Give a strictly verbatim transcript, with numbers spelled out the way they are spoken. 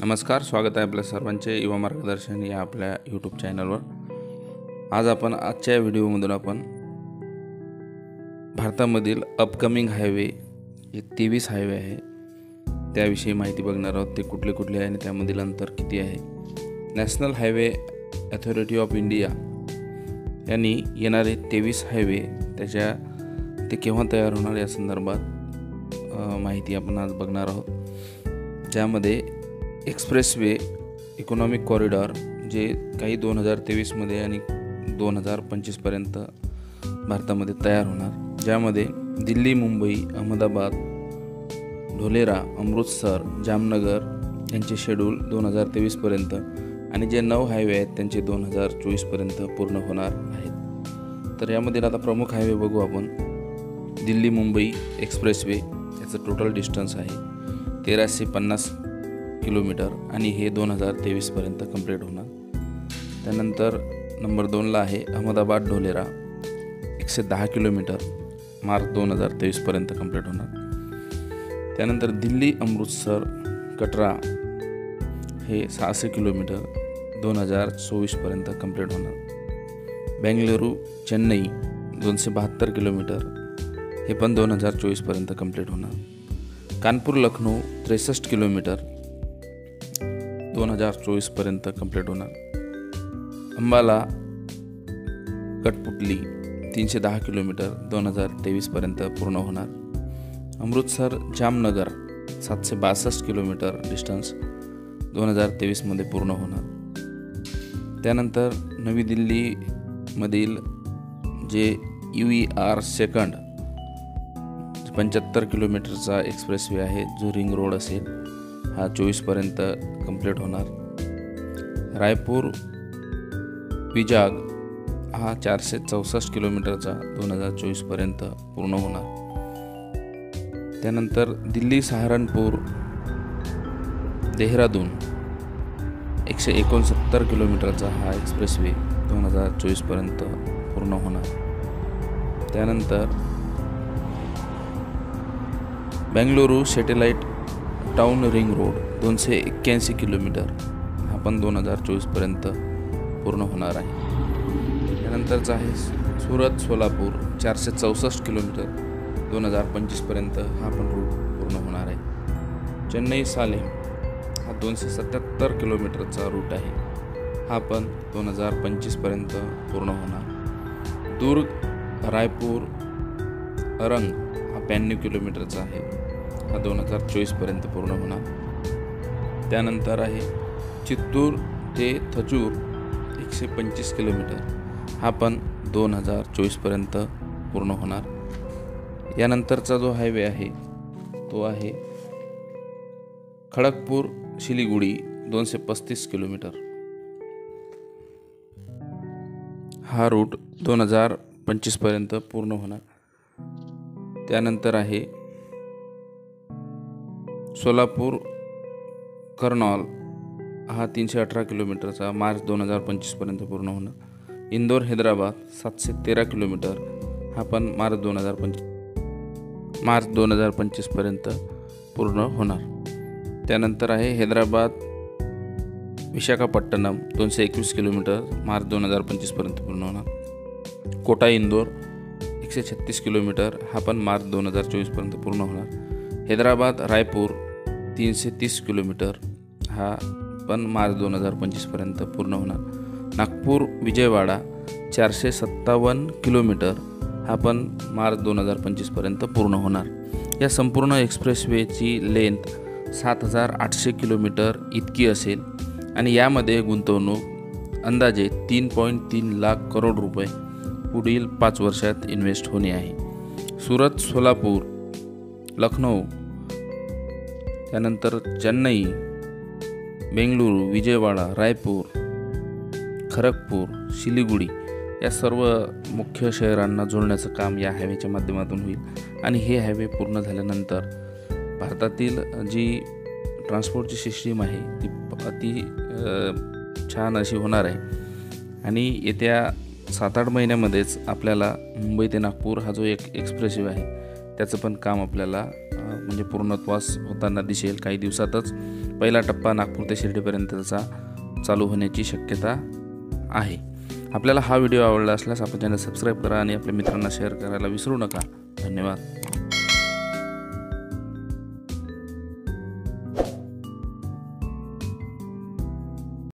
नमस्कार, स्वागत आहे आपल्या सर्वांचे युवा मार्गदर्शन या आपल्या यूट्यूब चॅनलवर। आज आपण आजच्या व्हिडिओमधून आपण भारतामधील अपकमिंग हायवे जे तेवीस हायवे आहे त्याविषयी माहिती बघणार आहोत। ते कुठले कुठले आहे आणि त्यामधील अंतर किती आहे। National highway authority of India यांनी येणारे तेवीस हायवे त्याच्या ते केव्हा तयार होणार या संदर्भात माहिती आपण आज बघणार आहोत। ज्यामध्ये एक्सप्रेसवे इकॉनॉमिक कॉरिडॉर जे काही दोन हजार तेवीसमध्ये आणि दोन हजार पंचवीसपर्यंत भारतामध्ये तयार होणार, ज्यामध्ये दिल्ली, मुंबई, अहमदाबाद, ढोलेरा, अमृतसर, जामनगर यांचे शेड्यूल दोन हजार तेवीसपर्यंत आणि जे नऊ हायवे आहेत त्यांचे दोन हजार चोवीसपर्यंत पूर्ण होणार आहेत। तर यामधील आता प्रमुख हायवे बघू आपण। दिल्ली मुंबई एक्सप्रेसवे याचं टोटल डिस्टन्स आहे तेराशे पन्नास किलोमीटर आणि हे दोन हजार तेवीसपर्यंत कंप्लीट होणार। त्यानंतर नंबर दोनला आहे अहमदाबाद ढोलेरा एकशे दहा किलोमीटर, मार्च दोन हजार तेवीसपर्यंत कंप्लीट होणार। त्यानंतर दिल्ली अमृतसर कटरा हे सहाशे किलोमीटर दोन हजार चोवीसपर्यंत कंप्लीट होणार। बेंगलुरू चेन्नई दोनशे बहात्तर किलोमीटर हे पण दोन हजार चोवीसपर्यंत कंप्लीट होणार। कानपूर लखनौ त्रेसष्ट किलोमीटर दोन हजार चोवीसपर्यंत कंप्लीट होणार। अंबाला कठपुतली तीनशे दहा किलोमीटर दोन हजार तेवीसपर्यंत पूर्ण होणार। अमृतसर जामनगर सातशे बासष्ट किलोमीटर डिस्टन्स दोन हजार तेवीसमध्ये पूर्ण होणार। त्यानंतर नवी दिल्लीमधील जे यू ई आर सेकंड पंच्याहत्तर किलोमीटरचा एक्सप्रेसवे आहे जो रिंग रोड असेल, हा चोवीसपर्यंत कंप्लीट होणार। रायपूर विजाग हा चारशे चौसष्ट किलोमीटरचा दोन हजार चोवीसपर्यंत पूर्ण होणार। त्यानंतर दिल्ली सहारनपूर देहरादून एकशे एकोणसत्तर किलोमीटरचा हा एक्सप्रेसवे दोन हजार चोवीसपर्यंत पूर्ण होणार। त्यानंतर Bengaluru satellite town ring road दोनशे एक्क्याऐंशी किलोमीटर हा पण दोन हजार चोवीसपर्यंत पूर्ण होणार आहे। त्यानंतरचा आहे सुरत सोलापूर चारशे चौसष्ट किलोमीटर दोन हजार पंचवीसपर्यंत हा पण रूट पूर्ण होणार आहे। चेन्नई सालेम हा दोनशे सत्याहत्तर किलोमीटरचा रूट आहे, हा पण दोन हजार पंचवीसपर्यंत पूर्ण होणार। दुर्ग रायपूर अरंग हा ब्याण्णव किलोमीटरचा आहे, हा दोन हजार चोवीसपर्यंत पूर्ण होणार। त्यानंतर आहे चित्तूर ते थचूर एकशे पंचवीस किलोमीटर हा पण दोन हजार चोवीसपर्यंत पूर्ण होणार। यानंतरचा जो हायवे आहे तो आहे खडगपूर शिलीगुडी दोनशे पस्तीस किलोमीटर, हा रूट दोन हजार पंचवीसपर्यंत पूर्ण होणार। त्यानंतर आहे सोलापूर कर्नॉल हा तीनशे अठरा किलोमीटरचा मार्च दोन हजार पंचवीसपर्यंत पूर्ण होणार। इंदोर हैदराबाद सातशे तेरा किलोमीटर हा पण मार्च दोन हजार पंचवीस मार्च दोन हजार पंचवीसपर्यंत पूर्ण होणार। त्यानंतर आहे हैदराबाद विशाखापट्टणम दोनशे एकवीस किलोमीटर मार्च दोन हजार पंचवीसपर्यंत पूर्ण होणार। कोटा इंदोर एकशे छत्तीस किलोमीटर हा पण मार्च दोन हजार चोवीसपर्यंत पूर्ण होणार। हैदराबाद रायपूर तीनशे तीस किलोमीटर हा पण मार्च दोन हजार पंचवीसपर्यंत पूर्ण होणार। नागपूर विजयवाडा चारशे सत्तावन्न किलोमीटर हा पण मार्च दोन हजार पंचवीसपर्यंत पूर्ण होणार। या संपूर्ण एक्सप्रेसवेची लेंथ सात हजार आठशे किलोमीटर इतकी असेल आणि यामध्ये गुंतवणूक अंदाजे तीन पॉईंट तीन लाख करोड रुपये पुढील पाच वर्षात इन्व्हेस्ट होणे आहे। सुरत सोलापूर लखनौ त्यानंतर चेन्नई बेंगलुरू विजयवाडा रायपूर खरगपूर शिलीगुडी या सर्व मुख्य शहरांना जोडण्याचं काम या हायवेच्या माध्यमातून होईल आणि हे हायवे पूर्ण झाल्यानंतर भारतातील जी ट्रान्सपोर्टची सिस्टीम आहे ती अति छान अशी होणार आहे आणि येत्या सात आठ महिन्यामध्येच आपल्याला मुंबई ते नागपूर हा जो एक एक्सप्रेसवे आहे त्याचं पण काम आपल्याला म्हणजे पूर्णत्वास होताना दिसेल. काही दिवसातच पहिला टप्पा नागपूर ते शिर्डीपर्यंतचा चालू होण्याची शक्यता आहे. आपल्याला हा व्हिडिओ आवडला असल्यास आपण चॅनल सबस्क्राईब करा आणि आपल्या मित्रांना शेअर करायला विसरू नका. धन्यवाद.